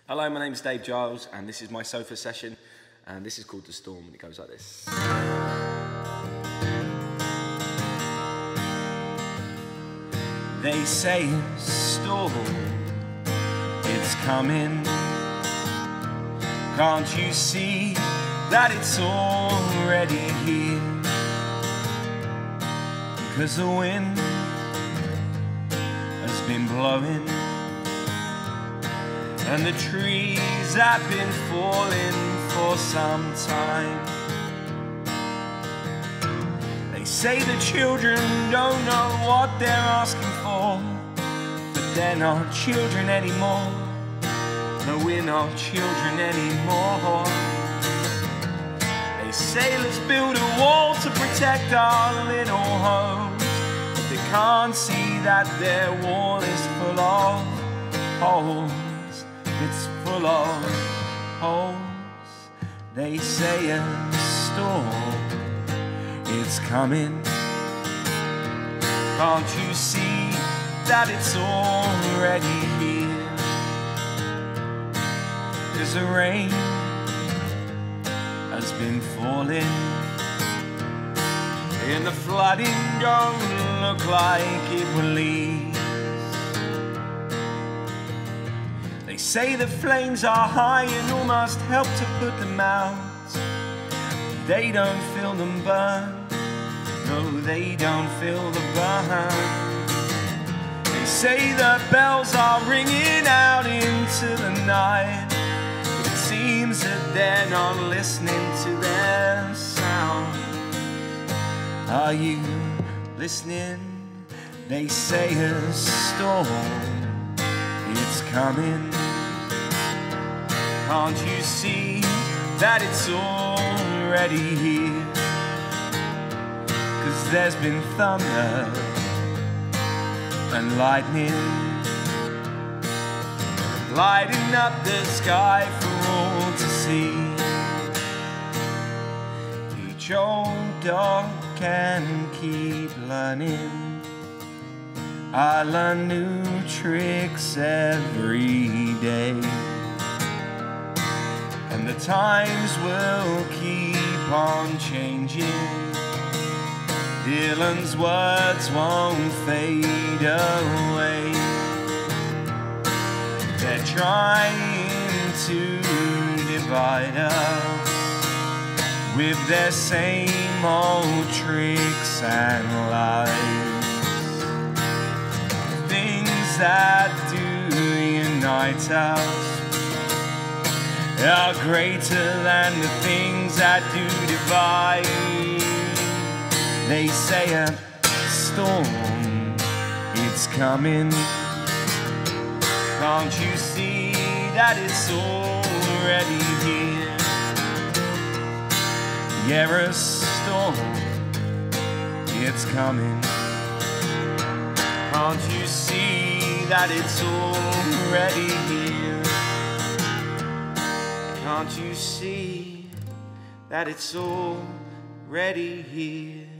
Hello, my name is Dave Giles, and this is my sofa session, and this is called The Storm, and it goes like this. They say a storm, it's coming. Can't you see that it's already here? Because the wind has been blowing, and the trees have been falling for some time. They say the children don't know what they're asking for, but they're not children anymore. No, we're not children anymore. They say let's build a wall to protect our little homes, but they can't see that their wall is full of holes. It's full of holes. They say a storm, it's coming. Can't you see that it's already here? 'Cause the rain has been falling, and the flooding don't look like it will leave. They say the flames are high and almost help to put them out. They don't feel them burn. No, they don't feel the burn. They say the bells are ringing out into the night. It seems that they're not listening to their sound. Are you listening? They say a storm, it's coming. Can't you see that it's already here? 'Cause there's been thunder and lightning, lighting up the sky for all to see. Each old dog can keep learning. I learn new tricks every day, and the times will keep on changing. Dylan's words won't fade away. They're trying to divide us with their same old tricks and lies. Things that do unite us are greater than the things that do divide. They say a storm, it's coming. Can't you see that it's already here? Yeah, a storm, it's coming. Can't you see that it's already here? Can't you see that it's already here?